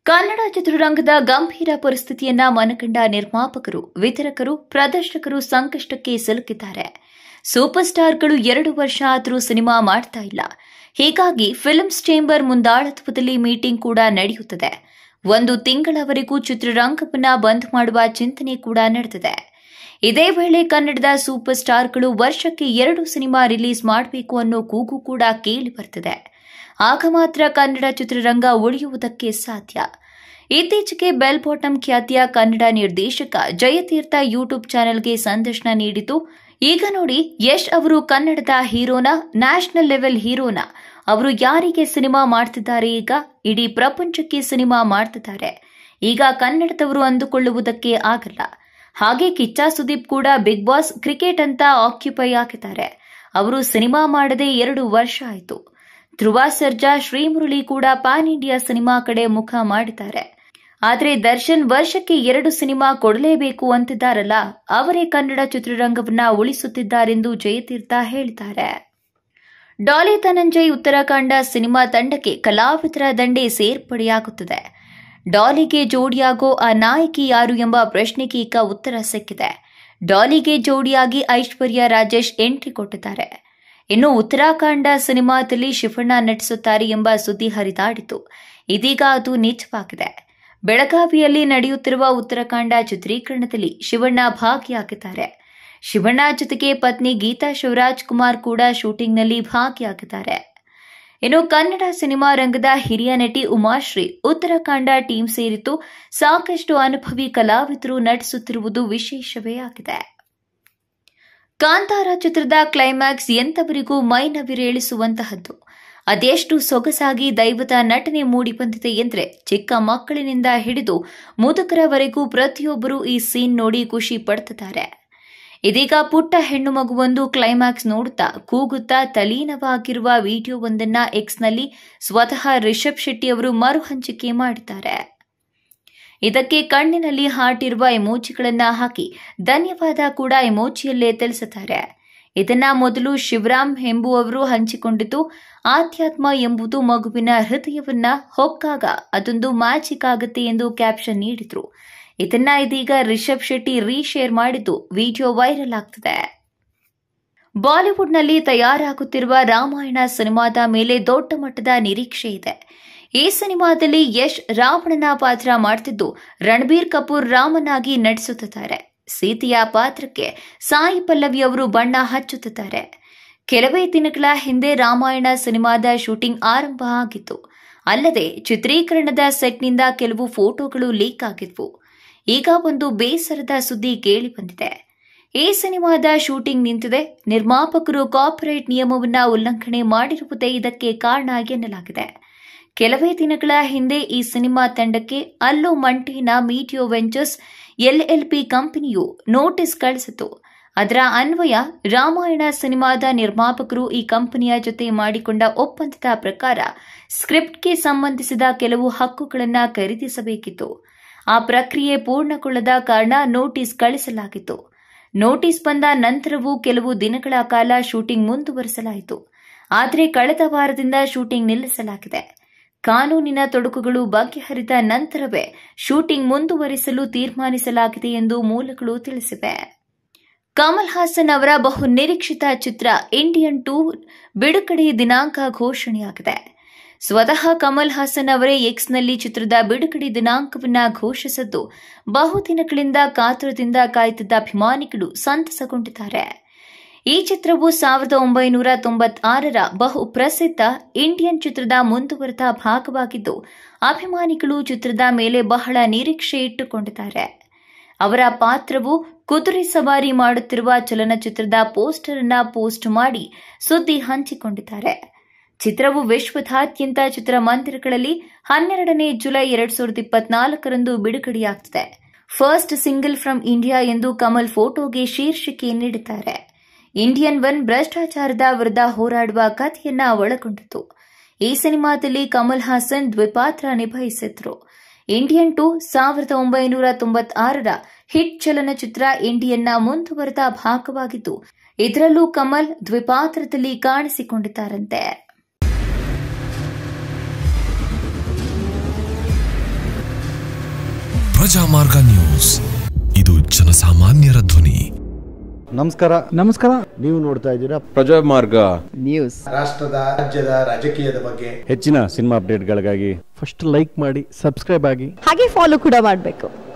ಕನ್ನಡ ಚಿತ್ರರಂಗದ ಗಂಭೀರ ಪರಿಸ್ಥಿತಿಯನ್ನ ಮನಗಂಡ ನಿರ್ಮಾಪಕರು, ವಿತರಕರು, ಪ್ರದರ್ಶಕರು ಸಂಕಷ್ಟಕ್ಕೆ ಸಿಲುಕಿದ್ದಾರೆ. ಸೂಪರ್ ಸ್ಟಾರ್ಗಳು 2 ವರ್ಷ ಆದರೂ ಸಿನಿಮಾ ಮಾಡ್ತಾ ಇಲ್ಲ. ಹೀಗಾಗಿ ಫಿಲ್ಮ್ಸ್ ಚೇಂಬರ್ ಮುಂದಾಳತ್ವದಲ್ಲಿ ಮೀಟಿಂಗ್ ಕೂಡ ನಡೆಯುತ್ತದೆ. 1 ತಿಂಗಳವರೆಗೂ ಚಿತ್ರರಂಗವನ್ನ ಬಂದ್ ಮಾಡುವ ಚಿಂತನೆ ಕೂಡ ನಡೆದಿದೆ. ಇದೇ ವೇಳೆ ಕನ್ನಡದ ಸೂಪರ್ ಸ್ಟಾರ್ಗಳು ವರ್ಷಕ್ಕೆ 2 ಸಿನಿಮಾ ರಿಲೀಸ್ ಮಾಡಬೇಕು ಅನ್ನೋ ಕೂಗು ಕೂಡ ಕೇಳಿ ಬರ್ತಿದೆ. ಆಗ ಮಾತ್ರ ಕನ್ನಡ ಚಿತ್ರರಂಗ ಉಳಿಯುವುದಕ್ಕೆ ಸಾಧ್ಯ. ಇತ್ತೀಚೆಗೆ ಬೆಲ್ ಬಾಟಮ್ ಖ್ಯಾತಿಯ ಕನ್ನಡ ನಿರ್ದೇಶಕ ಜಯತೀರ್ಥ ಯೂಟ್ಯೂಬ್ ಚಾನೆಲ್ಗೆ ಸಂದರ್ಶನ ನೀಡಿತು. ಈಗ ನೋಡಿ, ಯಶ್ ಅವರು ಕನ್ನಡದ ಹೀರೋನಾ, ನ್ಯಾಷನಲ್ ಲೆವೆಲ್ ಹೀರೋನಾ? ಅವರು ಯಾರಿಗೆ ಸಿನಿಮಾ ಮಾಡ್ತಿದ್ದಾರೆ? ಈಗ ಇಡೀ ಪ್ರಪಂಚಕ್ಕೆ ಸಿನಿಮಾ ಮಾಡ್ತಿದ್ದಾರೆ. ಈಗ ಕನ್ನಡದವರು ಅಂದುಕೊಳ್ಳುವುದಕ್ಕೆ ಆಗಲ್ಲ. ಹಾಗೆ ಕಿಚ್ಚ ಸುದೀಪ್ ಕೂಡ ಬಿಗ್ ಬಾಸ್ ಕ್ರಿಕೆಟ್ ಅಂತ ಆಕ್ಯುಪೈ ಆಗಿದ್ದಾರೆ. ಅವರು ಸಿನಿಮಾ ಮಾಡದೆ 2 ವರ್ಷ ಆಯಿತು. ಧ್ರುವ ಸರ್ಜಾ, ಶ್ರೀಮುರಳಿ ಕೂಡ ಪ್ಯಾನ್ ಇಂಡಿಯಾ ಸಿನಿಮಾ ಕಡೆ ಮುಖ ಮಾಡಿದ್ದಾರೆ. ಆದರೆ ದರ್ಶನ್ ವರ್ಷಕ್ಕೆ 2 ಸಿನಿಮಾ ಕೊಡಲೇಬೇಕು ಅಂತಿದ್ದಾರಲ್ಲ, ಅವರೇ ಕನ್ನಡ ಚಿತ್ರರಂಗವನ್ನ ಉಳಿಸುತ್ತಿದ್ದಾರೆಂದು ಜಯತೀರ್ಥ ಹೇಳಿದ್ದಾರೆ. ಡಾಲಿ ಧನಂಜಯ್ ಉತ್ತರಾಖಂಡ ಸಿನಿಮಾ ತಂಡಕ್ಕೆ ಕಲಾವಿದರ ದಂಡೆ ಸೇರ್ಪಡೆಯಾಗುತ್ತದೆ. ಡಾಲಿಗೆ ಜೋಡಿಯಾಗೋ ಆ ನಾಯಕಿ ಯಾರು ಎಂಬ ಪ್ರಶ್ನೆಗೆ ಈಗ ಉತ್ತರ ಸಿಕ್ಕಿದೆ. ಡಾಲಿಗೆ ಜೋಡಿಯಾಗಿ ಐಶ್ವರ್ಯ ರಾಜೇಶ್ ಎಂಟ್ರಿ ಕೊಟ್ಟಿದ್ದಾರೆ. ಇನ್ನು ಉತ್ತರಾಖಂಡ ಸಿನಿಮಾದಲ್ಲಿ ಶಿವಣ್ಣ ನಟಿಸುತ್ತಾರೆ ಎಂಬ ಸುದ್ದಿ ಹರಿದಾಡಿತು. ಇದೀಗ ಅದು ನಿಜವಾಗಿದೆ. ಬೆಳಗಾವಿಯಲ್ಲಿ ನಡೆಯುತ್ತಿರುವ ಉತ್ತರಾಖಂಡ ಚಿತ್ರೀಕರಣದಲ್ಲಿ ಶಿವಣ್ಣ ಭಾಗಿಯಾಗಿದ್ದಾರೆ. ಶಿವಣ್ಣ ಜೊತೆಗೆ ಪತ್ನಿ ಗೀತಾ ಶಿವರಾಜ್ ಕುಮಾರ್ ಕೂಡ ಶೂಟಿಂಗ್ನಲ್ಲಿ ಭಾಗಿಯಾಗಿದ್ದಾರೆ. ಇನ್ನು ಕನ್ನಡ ಸಿನಿಮಾ ರಂಗದ ಹಿರಿಯ ನಟಿ ಉಮಾಶ್ರೀ ಉತ್ತರಾಖಂಡ ಟೀಮ್ ಸೇರಿದ್ದು ಸಾಕಷ್ಟು ಅನುಭವಿ ಕಲಾವಿದರು ನಟಿಸುತ್ತಿರುವುದು ವಿಶೇಷವೇ ಆಗಿದೆ. ಕಾಂತಾರ ಚಿತ್ರದ ಕ್ಲೈಮ್ಯಾಕ್ಸ್ ಎಂತವರಿಗೂ ಮೈನವಿರೇಳಿಸುವಂತಹದ್ದು. ಅದೆಷ್ಟು ಸೊಗಸಾಗಿ ದೈವದ ನಟನೆ ಮೂಡಿಬಂದಿದೆ ಎಂದರೆ, ಚಿಕ್ಕ ಮಕ್ಕಳಿನಿಂದ ಹಿಡಿದು ಮುದುಕರವರೆಗೂ ಪ್ರತಿಯೊಬ್ಬರೂ ಈ ಸೀನ್ ನೋಡಿ ಖುಷಿ ಪಡ್ತಿದ್ದಾರೆ. ಇದೀಗ ಪುಟ್ಟ ಹೆಣ್ಣು ಮಗುವೊಂದು ಕ್ಲೈಮ್ಯಾಕ್ಸ್ ನೋಡುತ್ತಾ ಕೂಗುತ್ತಾ ತಲೀನವಾಗಿರುವ ವಿಡಿಯೋವೊಂದನ್ನ ಎಕ್ಸ್ನಲ್ಲಿ ಸ್ವತಃ ರಿಷಬ್ ಶೆಟ್ಟಿ ಅವರು ಮರು ಹಂಚಿಕೆ ಮಾಡಿದ್ದಾರೆ. ಇದಕ್ಕೆ ಕಣ್ಣಿನಲ್ಲಿ ಹಾರ್ಟ್ ಇರುವ ಎಮೋಜಿಗಳನ್ನ ಹಾಕಿ ಧನ್ಯವಾದ ಕೂಡ ಎಮೋಜಿಯಲ್ಲೇ ತಿಳಿಸುತ್ತಾರೆ. ಇದನ್ನ ಮೊದಲು ಶಿವರಾಮ್ ಎಂಬುವವರು ಹಂಚಿಕೊಂಡಿದ್ದು, ಆಧ್ಯಾತ್ಮ ಎಂಬುದು ಮಗುವಿನ ಹೃದಯವನ್ನ ಹೊಕ್ಕಾಗ ಅದೊಂದು ಮ್ಯಾಜಿಕ್ ಆಗುತ್ತೆ ಎಂದು ಕ್ಯಾಪ್ಷನ್ ನೀಡಿದ್ರು. ಇದನ್ನ ಇದೀಗ ರಿಷಬ್ ಶೆಟ್ಟಿ ರೀಶೇರ್ ಮಾಡಿದ್ದು ವಿಡಿಯೋ ವೈರಲ್ ಆಗ್ತಿದೆ. ಬಾಲಿವುಡ್ನಲ್ಲಿ ತಯಾರಾಗುತ್ತಿರುವ ರಾಮಾಯಣ ಸಿನಿಮಾದ ಮೇಲೆ ದೊಡ್ಡ ಮಟ್ಟದ ನಿರೀಕ್ಷೆ ಇದೆ. ಈ ಸಿನಿಮಾದಲ್ಲಿ ಯಶ್ ರಾವಣನ ಪಾತ್ರ ಮಾಡ್ತಿದ್ದು, ರಣಬೀರ್ ಕಪೂರ್ ರಾಮನಾಗಿ ನಟಿಸುತ್ತಿದ್ದಾರೆ. ಸೀತೆಯ ಪಾತ್ರಕ್ಕೆ ಸಾಯಿ ಪಲ್ಲವಿ ಅವರು ಬಣ್ಣ ಹಚ್ಚುತ್ತಿದ್ದಾರೆ. ಕೆಲವೇ ದಿನಗಳ ಹಿಂದೆ ರಾಮಾಯಣ ಸಿನಿಮಾದ ಶೂಟಿಂಗ್ ಆರಂಭ ಆಗಿತ್ತು. ಅಲ್ಲದೆ ಚಿತ್ರೀಕರಣದ ಸೆಟ್ನಿಂದ ಕೆಲವು ಫೋಟೋಗಳು ಲೀಕ್ ಆಗಿದ್ವು. ಈಗ ಒಂದು ಬೇಸರದ ಸುದ್ದಿ ಕೇಳಿ ಬಂದಿದೆ. ಈ ಸಿನಿಮಾದ ಶೂಟಿಂಗ್ ನಿಂತಿದೆ. ನಿರ್ಮಾಪಕರು ಕಾಪಿರೈಟ್ ನಿಯಮವನ್ನ ಉಲ್ಲಂಘನೆ ಮಾಡಿರುವುದೇ ಇದಕ್ಕೆ ಕಾರಣ ಎನ್ನಲಾಗಿದೆ. ಕೆಲವೇ ದಿನಗಳ ಹಿಂದೆ ಈ ಸಿನಿಮಾ ತಂಡಕ್ಕೆ Allu Mantena media ventures LLP ಕಂಪನಿಯು ನೋಟಿಸ್ ಕಳಿಸಿತು. ಅದರ ಅನ್ವಯ ರಾಮಾಯಣ ಸಿನಿಮಾದ ನಿರ್ಮಾಪಕರು ಈ ಕಂಪನಿಯ ಜೊತೆ ಮಾಡಿಕೊಂಡ ಒಪ್ಪಂದದ ಪ್ರಕಾರ ಸ್ಕ್ರಿಪ್ಟ್ಗೆ ಸಂಬಂಧಿಸಿದ ಕೆಲವು ಹಕ್ಕುಗಳನ್ನು ಖರೀದಿಸಬೇಕಿತ್ತು. ಆ ಪ್ರಕ್ರಿಯೆ ಪೂರ್ಣಗೊಳ್ಳದ ಕಾರಣ ನೋಟಿಸ್ ಕಳಿಸಲಾಗಿತ್ತು. ನೋಟಿಸ್ ಬಂದ ನಂತರವೂ ಕೆಲವು ದಿನಗಳ ಕಾಲ ಶೂಟಿಂಗ್ ಮುಂದುವರಿಸಲಾಯಿತು. ಆದರೆ ಕಳೆದ ವಾರದಿಂದ ಶೂಟಿಂಗ್ ನಿಲ್ಲಿಸಲಾಗಿದೆ. ಕಾನೂನಿನ ತೊಡಕುಗಳು ಬಗೆಹರಿದ ನಂತರವೇ ಶೂಟಿಂಗ್ ಮುಂದುವರಿಸಲು ತೀರ್ಮಾನಿಸಲಾಗಿದೆ ಎಂದು ಮೂಲಗಳು ತಿಳಿಸಿವೆ. ಕಮಲ್ ಹಾಸನ್ ಅವರ ಬಹು ನಿರೀಕ್ಷಿತ ಚಿತ್ರ ಇಂಡಿಯನ್ 2 ಬಿಡುಗಡೆ ದಿನಾಂಕ ಘೋಷಣೆಯಾಗಿದೆ. ಸ್ವತಃ ಕಮಲ್ ಹಾಸನ್ ಅವರೇ ಎಕ್ಸ್ನಲ್ಲಿ ಚಿತ್ರದ ಬಿಡುಗಡೆ ದಿನಾಂಕವನ್ನು ಘೋಷಿಸಿದ್ದು, ಬಹುದಿನಗಳಿಂದ ಕಾತುರದಿಂದ ಕಾಯ್ತಿದ್ದ ಅಭಿಮಾನಿಗಳು ಸಂತಸಗೊಂಡಿದ್ದಾರೆ. ಈ ಚಿತ್ರವು 1996ರ ಬಹು ಪ್ರಸಿದ್ಧ ಇಂಡಿಯನ್ ಚಿತ್ರದ ಮುಂದುವರೆದ ಭಾಗವಾಗಿದ್ದು, ಅಭಿಮಾನಿಗಳು ಚಿತ್ರದ ಮೇಲೆ ಬಹಳ ನಿರೀಕ್ಷೆ ಇಟ್ಟುಕೊಂಡಿದ್ದಾರೆ. ಅವರ ಪಾತ್ರವು ಕುದುರೆ ಸವಾರಿ ಮಾಡುತ್ತಿರುವ ಚಲನಚಿತ್ರದ ಪೋಸ್ಟರ್ ಅನ್ನು ಪೋಸ್ಟ್ ಮಾಡಿ ಸುದ್ದಿ ಹಂಚಿಕೊಂಡಿದ್ದಾರೆ. ಚಿತ್ರವು ವಿಶ್ವದಾದ್ಯಂತ ಚಿತ್ರಮಂದಿರಗಳಲ್ಲಿ 12ನೇ ಜುಲೈ 2024ರಂದು ಬಿಡುಗಡೆಯಾಗುತ್ತದೆ. ಫಸ್ಟ್ ಸಿಂಗಲ್ ಫ್ರಮ್ ಇಂಡಿಯಾ ಎಂದು ಕಮಲ್ ಫೋಟೋಗೆ ಶೀರ್ಷಿಕೆ ನೀಡಿದ್ದಾರೆ. ಇಂಡಿಯನ್ 1 ಭ್ರಷ್ಟಾಚಾರದ ವಿರುದ್ಧ ಹೋರಾಡುವ ಕಥೆಯನ್ನ ಒಳಗೊಂಡಿತ್ತು. ಈ ಸಿನಿಮಾದಲ್ಲಿ ಕಮಲ್ ಹಾಸನ್ ದ್ವಿಪಾತ್ರ ನಿಭಾಯಿಸಿದ್ರು. ಇಂಡಿಯನ್ 2 1996ರ ಹಿಟ್ ಚಲನಚಿತ್ರ ಇಂಡಿಯನ್ನ ಮುಂದುವರೆದ ಭಾಗವಾಗಿದ್ದು, ಇದರಲ್ಲೂ ಕಮಲ್ ದ್ವಿಪಾತ್ರದಲ್ಲಿ ಕಾಣಿಸಿಕೊಂಡಿದ್ದಾರಂತೆ. ಪ್ರಜಾಮಾರ್ಗ ನ್ಯೂಸ್, ಇದು ಜನಸಾಮಾನ್ಯರ ಧ್ವನಿ. ನಮಸ್ಕಾರ. ನೀವು ನೋಡ್ತಾ ಇದ್ದೀರಾ ಪ್ರಜಾಮಾರ್ಗ ನ್ಯೂಸ್. ರಾಷ್ಟ್ರದ ರಾಜ್ಯದ ರಾಜಕೀಯದ ಬಗ್ಗೆ ಹೆಚ್ಚಿನ ಸಿನಿಮಾ ಅಪ್ಡೇಟ್ಗಳಿಗಾಗಿ ಫಸ್ಟ್ ಲೈಕ್ ಮಾಡಿ, ಸಬ್ಸ್ಕ್ರೈಬ್ ಆಗಿ, ಹಾಗೆ ಫಾಲೋ ಕೂಡ ಮಾಡಬೇಕು.